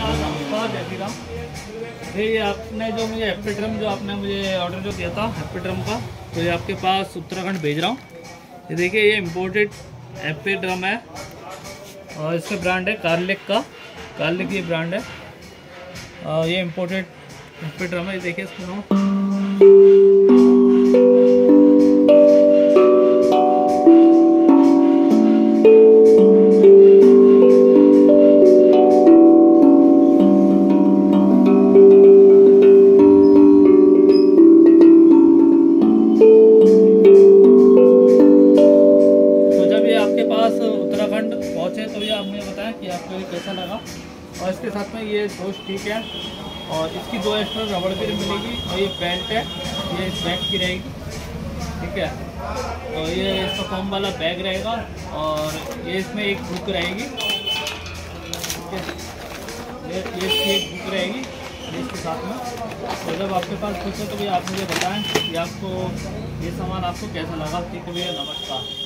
ये आपने जो मुझे हैप्पी ड्रम जो आपने मुझे ऑर्डर जो दिया था हैप्पी ड्रम का, तो ये आपके पास उत्तराखंड भेज रहा हूँ। ये देखिए ये इम्पोर्टेड हैप्पी ड्रम है और इसका ब्रांड है कार्लिक ये ब्रांड है। ये इम्पोर्टेड हैप्पी ड्रम है। ये देखिए इसको उत्तराखंड पहुँचे तो ये आप मुझे बताएं कि आपको ये कैसा लगा। और इसके साथ में ये दो स्टिक है और इसकी 2 एक्स्ट्रा रबड़ की मिलेगी और ये बेल्ट है, ये इस बैग की रहेगी, ठीक है। तो ये इसका फोम वाला बैग रहेगा और ये इसमें एक बुक रहेगी, ठीक है। ये इसकी एक बुक रहेगी इसके साथ में। तो जब आपके पास कुछ है तो भैया आप मुझे बताएं कि आपको ये सामान आपको कैसा लगा। ठीक है भैया, नमस्कार।